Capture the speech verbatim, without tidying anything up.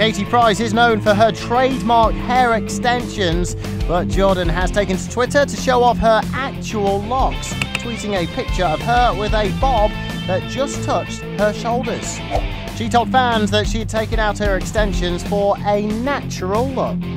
Katie Price is known for her trademark hair extensions, but Jordan has taken to Twitter to show off her actual locks, tweeting a picture of her with a bob that just touched her shoulders. She told fans that she had taken out her extensions for a natural look.